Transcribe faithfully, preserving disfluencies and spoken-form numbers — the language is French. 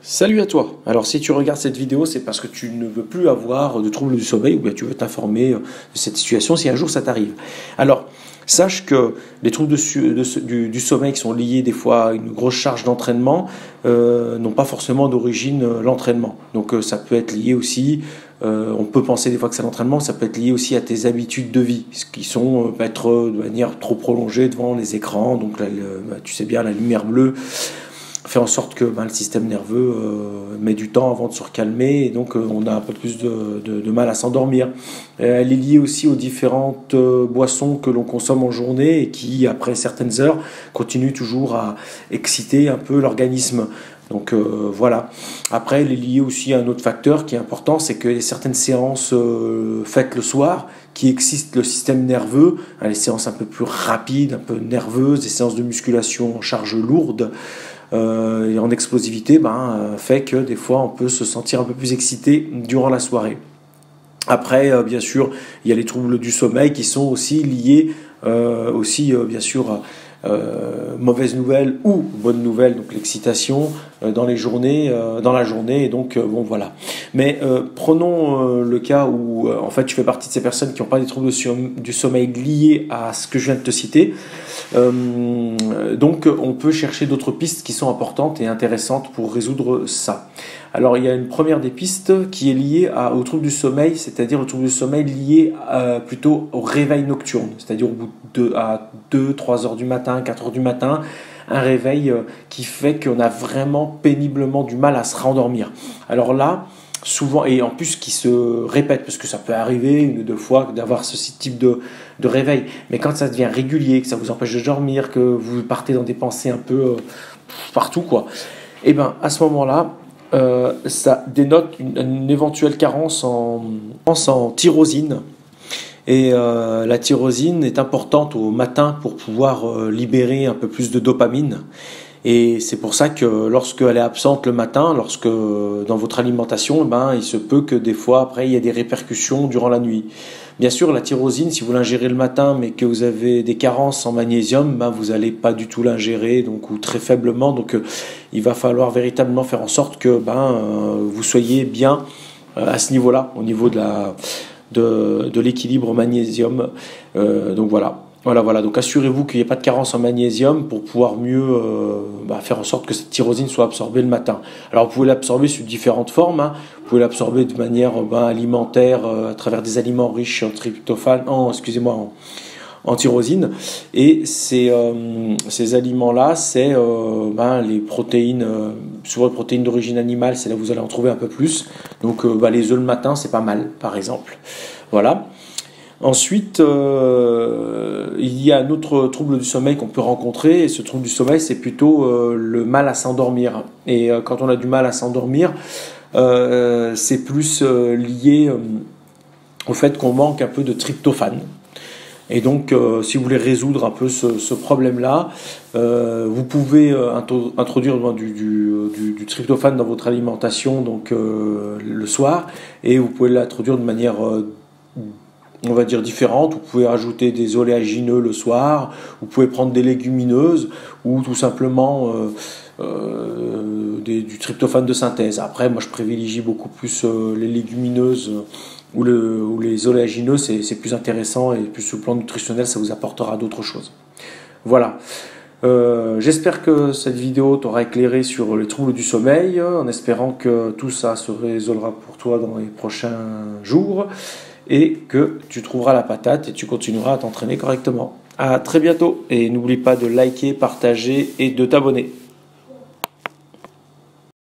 Salut à toi. Alors si tu regardes cette vidéo, c'est parce que tu ne veux plus avoir de troubles du sommeil ou bien tu veux t'informer de cette situation si un jour ça t'arrive. Alors, sache que les troubles de, de, du, du sommeil qui sont liés des fois à une grosse charge d'entraînement euh, n'ont pas forcément d'origine euh, l'entraînement. Donc euh, ça peut être lié aussi, euh, on peut penser des fois que c'est l'entraînement, ça peut être lié aussi à tes habitudes de vie, ce qui sont euh, être de manière trop prolongée devant les écrans, donc là, le, bah, tu sais bien la lumière bleue fait en sorte que ben, le système nerveux euh, met du temps avant de se recalmer et donc euh, on a un peu plus de, de, de mal à s'endormir. Euh, elle est liée aussi aux différentes euh, boissons que l'on consomme en journée et qui, après certaines heures, continuent toujours à exciter un peu l'organisme. Donc euh, voilà. Après, elle est liée aussi à un autre facteur qui est important, c'est que les certaines séances euh, faites le soir qui excitent le système nerveux, hein, les séances un peu plus rapides, un peu nerveuses, des séances de musculation en charge lourde, Euh, et en explosivité, ben, euh, fait que des fois on peut se sentir un peu plus excité durant la soirée. Après, euh, bien sûr, il y a les troubles du sommeil qui sont aussi liés, euh, aussi euh, bien sûr, euh, mauvaise nouvelle ou bonne nouvelle, donc l'excitation euh, dans les journées, euh, dans la journée, et donc euh, bon voilà. Mais euh, prenons euh, le cas où euh, en fait tu fais partie de ces personnes qui n'ont pas des troubles du sommeil liés à ce que je viens de te citer. Euh, donc on peut chercher d'autres pistes qui sont importantes et intéressantes pour résoudre ça. Alors il y a une première des pistes qui est liée à, au trouble du sommeil, c'est-à-dire au trouble du sommeil lié à, plutôt au réveil nocturne, c'est-à-dire au bout de à deux, trois heures du matin, quatre heures du matin, un réveil qui fait qu'on a vraiment péniblement du mal à se rendormir. Alors là, souvent, et en plus qui se répète, parce que ça peut arriver une ou deux fois d'avoir ce type de, de réveil, mais quand ça devient régulier, que ça vous empêche de dormir, que vous partez dans des pensées un peu euh, partout, quoi, et bien à ce moment-là, euh, ça dénote une, une éventuelle carence en, en tyrosine. Et euh, la tyrosine est importante au matin pour pouvoir euh, libérer un peu plus de dopamine. Et c'est pour ça que lorsqu'elle est absente le matin, lorsque dans votre alimentation, ben, il se peut que des fois, après, il y ait des répercussions durant la nuit. Bien sûr, la tyrosine, si vous l'ingérez le matin, mais que vous avez des carences en magnésium, ben, vous n'allez pas du tout l'ingérer, donc, ou très faiblement. Donc, euh, il va falloir véritablement faire en sorte que ben, euh, vous soyez bien euh, à ce niveau-là, au niveau de la, de, de l'équilibre magnésium. Euh, donc voilà. Voilà, voilà. Donc assurez-vous qu'il n'y ait pas de carence en magnésium pour pouvoir mieux euh, bah, faire en sorte que cette tyrosine soit absorbée le matin. Alors vous pouvez l'absorber sous différentes formes. Hein. Vous pouvez l'absorber de manière bah, alimentaire euh, à travers des aliments riches en tryptophane, en, excusez-moi, en, en tyrosine. Et ces, euh, ces aliments-là, c'est euh, bah, les protéines, euh, souvent les protéines d'origine animale, c'est là où vous allez en trouver un peu plus. Donc euh, bah, les œufs le matin, c'est pas mal, par exemple. Voilà. Ensuite, euh, il y a un autre trouble du sommeil qu'on peut rencontrer, et ce trouble du sommeil, c'est plutôt euh, le mal à s'endormir. Et euh, quand on a du mal à s'endormir, euh, c'est plus euh, lié euh, au fait qu'on manque un peu de tryptophane. Et donc, euh, si vous voulez résoudre un peu ce, ce problème-là, euh, vous pouvez euh, introduire du, du, du, du tryptophane dans votre alimentation donc, euh, le soir, et vous pouvez l'introduire de manière euh, on va dire différentes. Vous pouvez rajouter des oléagineux le soir, vous pouvez prendre des légumineuses ou tout simplement euh, euh, des, du tryptophane de synthèse. Après, moi je privilégie beaucoup plus euh, les légumineuses ou, le, ou les oléagineux, c'est, c'est plus intéressant et plus sur le plan nutritionnel, ça vous apportera d'autres choses. Voilà. Euh, j'espère que cette vidéo t'aura éclairé sur les troubles du sommeil, en espérant que tout ça se résolvera pour toi dans les prochains jours et que tu trouveras la patate et tu continueras à t'entraîner correctement. À très bientôt et n'oublie pas de liker, partager et de t'abonner.